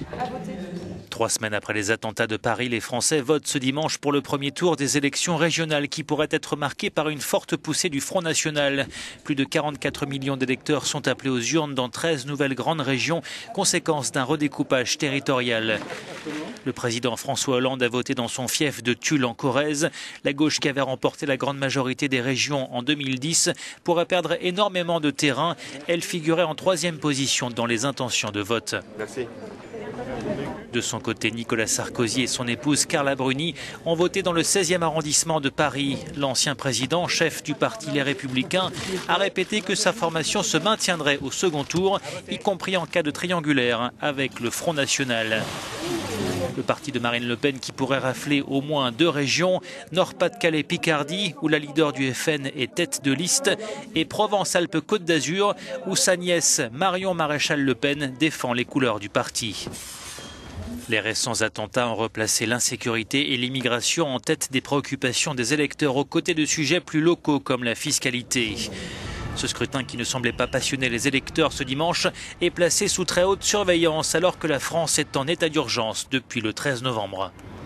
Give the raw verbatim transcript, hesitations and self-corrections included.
Trois semaines après les attentats de Paris, les Français votent ce dimanche pour le premier tour des élections régionales qui pourraient être marquées par une forte poussée du Front National. Plus de quarante-quatre millions d'électeurs sont appelés aux urnes dans treize nouvelles grandes régions, conséquence d'un redécoupage territorial. Le président François Hollande a voté dans son fief de Tulle en Corrèze. La gauche qui avait remporté la grande majorité des régions en deux mille dix pourrait perdre énormément de terrain. Elle figurait en troisième position dans les intentions de vote. Merci. De son côté, Nicolas Sarkozy et son épouse Carla Bruni ont voté dans le seizième arrondissement de Paris. L'ancien président, chef du parti Les Républicains, a répété que sa formation se maintiendrait au second tour, y compris en cas de triangulaire avec le Front National. Le parti de Marine Le Pen qui pourrait rafler au moins deux régions, Nord-Pas-de-Calais-Picardie, où la leader du F N est tête de liste, et Provence-Alpes-Côte d'Azur, où sa nièce Marion Maréchal-Le Pen défend les couleurs du parti. Les récents attentats ont replacé l'insécurité et l'immigration en tête des préoccupations des électeurs aux côtés de sujets plus locaux comme la fiscalité. Ce scrutin qui ne semblait pas passionner les électeurs ce dimanche est placé sous très haute surveillance alors que la France est en état d'urgence depuis le treize novembre.